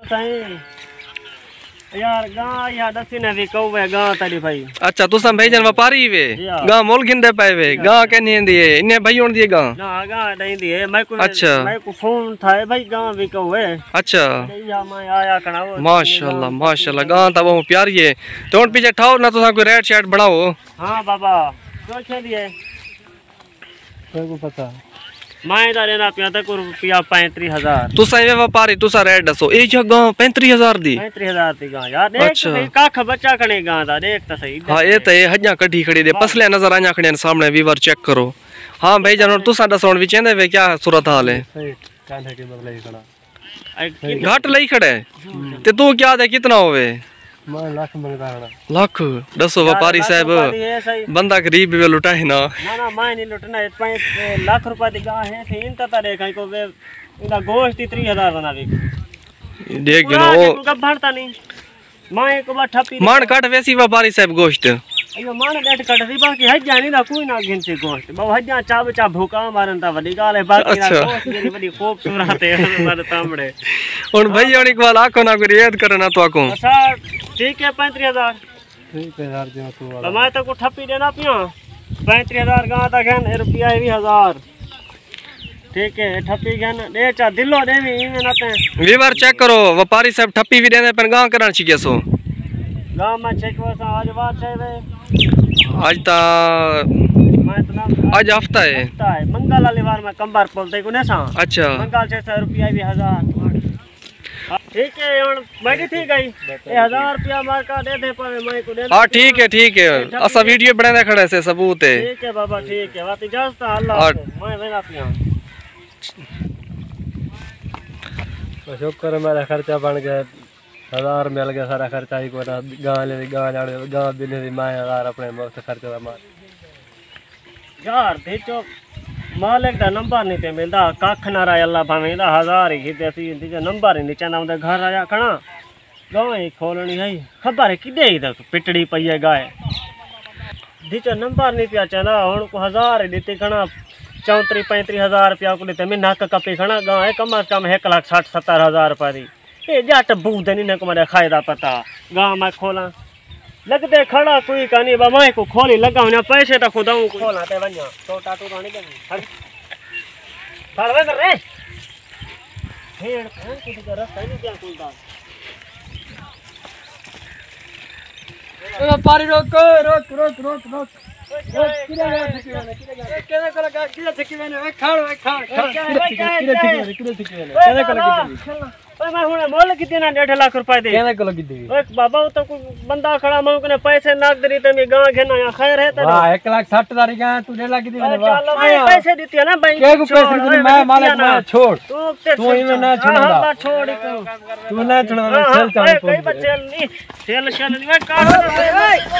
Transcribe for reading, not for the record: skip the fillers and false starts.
सही यार गां या दसी ने भी कहवे गां तारी भाई। अच्छा तुसा भेजन व्यापारी वे गां मोल गिंदे पाए वे गां कने दी है इने भाई होन दी गां ना गां नहीं दी है मैं को फोन था भाई गां भी कहवे। अच्छा या मैं आया कणाओ माशाल्लाह गां ता वो प्यारी है तो पीछे ठाओ ना तुसा कोई रेट शेट बढ़ाओ। हां बाबा तो छे दिए को पता मैं देना पिया तक रुपया 35,000 तुसा ये व्यापारी तुसा रेट दसो ए जगह 35,000 दी 35,000 दी गां यार देख अच्छा। काख बच्चा कने गां दा देख त सही। हां ए त हज्जा कठी खड़ी दे पसले नजर आया खड़े सामने वीवर चेक करो। हां भाई जान तुसा दसोण विच एंदे वे क्या सूरत हाल है कांधे के बदले ही खड़ा घाट लई खड़े ते तू क्या दे कितना होवे मैं लाख मंगदा हड़ा लाख दसो व्यापारी साहब बंदा गरीब वे लुटाए ना ना मैं नहीं लुटना 5 लाख रुपया दी गां है थे इन ता देखै को वे इना गोश्त 30,000 बना दी देख गिनो ओ कब भरता नहीं मैं को बा ठपी मान काट वैसी व्यापारी साहब गोश्त अयो मान डेट कट दी बाकी हज जानी ना कोई ना गिनती गोश्त बा हज जा चाब चा भूका मारन ता वडी गाल है बाकी ना गोश्त मेरी बड़ी खूबसूरत है मारे तांबड़े हुन भाई और एक बार आको ना कोई याद करना तो आको अच्छा ठीक है 35,000 ठीक है यार जो तू मैं तो को ठप्पी देना पिया 35,000 गां ता गन रुपया 20,000 ठीक है ठप्पी गन दे चा दिलो देवी इने नते वीवर चेक करो व्यापारी साहब ठप्पी भी देने पर गां करन छिके सो गां में चेक वसा आज बात है वे आज ता मैं तो ना आज हफ्ता है मंगल वाली बार में कंबार बोलते को ने सा अच्छा मंगल से रुपया 20,000 ठीक है और बैठी थी गई 1000 रुपया मार का दे दे पर मैं को दे। हां ठीक है असा वीडियो बनाने खड़े से सबूत है ठीक है बाबा ठीक है बात इजाजत अल्लाह मैं वेला पिया तो शुक्र मेरा खर्चा बन गया 1000 मिल गया सारा खर्चा ही को गां ले गां बिने दी मैं 1000 अपने मुफ्त खर्चा दा मार यार देखो मालिक दा नंबर नहीं ते मिलदा कख ना रहा अल्लाह भावे दा 1000 ही दे सी जो नंबर ही नहीं चंदा उनके घर आया कणा गांव ही खोलनी है खबर है किदे ही पिटड़ी पई है गाय दीचो नंबर नहीं पिया चंदा हुन को 1000 ही देती कणा 34-35,000 रुपया को देते मैं नाक कपी खणा गांव है कम से कम 1,60,000-70,000 रुपया दी ए जट बूद नहीं ने को मेरे खायदा पता गांव में खोला लगदे खड़ा कोई कानी बमाई को खोली लगाऊ ना पैसे तो खुदा को खोला ते वन्या छोटा तो रानी बनी हर वे रे हेड कौन की जगह रास्ता नहीं क्या खुलता ए पारी रोक रोक रोक रोक रोक किधर कला किधर ठेकी मैंने खाड़ किधर कला ओए मैं हुने मोल कितने ना 1.5 लाख रुपए दे केने को लगी दी ओए बाबा तो कोई बंदा खड़ा मैं कने पैसे नाक दरी ते मैं गां घेना या खैर है त वाह 1,60,000 गां तू 1.5 लाख दी मैंने वाह मैं पैसे देती है ना बैंक के को पैसे दी मैं मालिक मैं छोड़ तू इमे ना छोड़दा छोड़ तू ना छोड़दा चल चल कोई बचल नहीं चल चल नहीं मैं काट